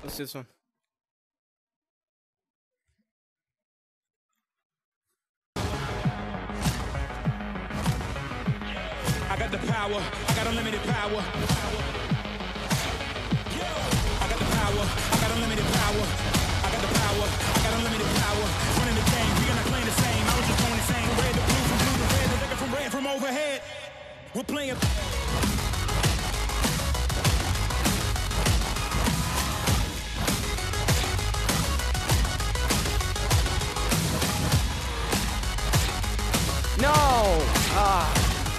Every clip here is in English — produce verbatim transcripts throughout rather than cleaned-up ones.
Let's do this one. I got the power, I got unlimited power. I got the power, I got unlimited power. I got the power, I got unlimited power. Running the game, we are not playing the same. I was just going insane. Red to blue, from blue to red, the nigga from red from overhead. We're playing. No! Ah.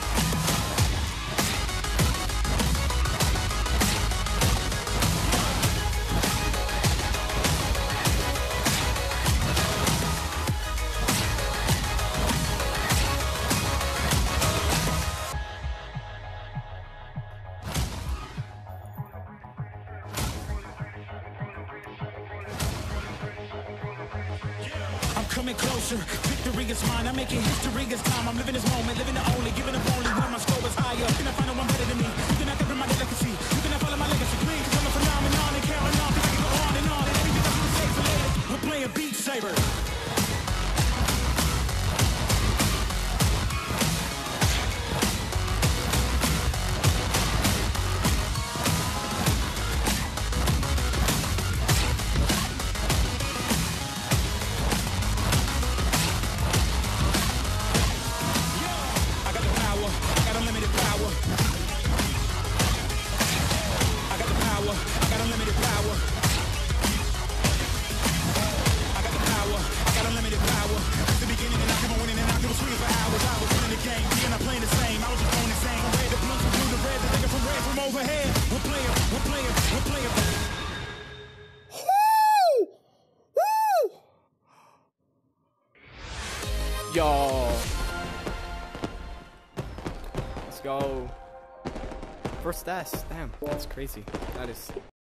I'm coming closer, victory is mine. I'm making history this time. I'm living this moment, living the only, giving up only when my score is higher. You cannot find no one better than me. You cannot cover my delicacy. You cannot follow my legacy. Please, cause I'm a phenomenon and carrying on. Cause I can go on and on. And everything I do is safe for later. We're playing Beat Saber. Overhead, we're playing, we're playing, we're playing. Woo! Woo! Yo. Let's go. First S. Damn, that's crazy. That is